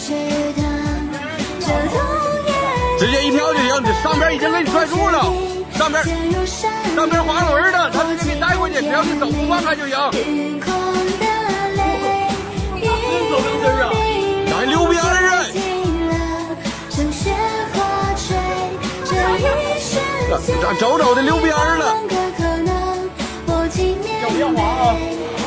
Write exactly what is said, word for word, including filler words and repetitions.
直接一跳就行，这上边已经给你算数了，上边上边滑轮的，他直接给你带过去，只要你手不放开就行。 走溜边啊！ 咱溜边啊！咱走走的溜边了。 要不要滑啊？